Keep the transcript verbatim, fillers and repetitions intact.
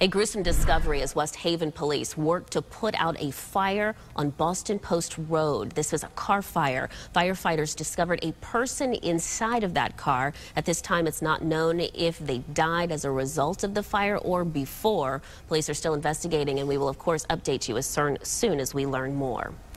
A gruesome discovery as West Haven police work to put out a fire on Boston Post Road. This was a car fire. Firefighters discovered a person inside of that car. At this time, it's not known if they died as a result of the fire or before. Police are still investigating, and we will, of course, update you as soon as we learn more.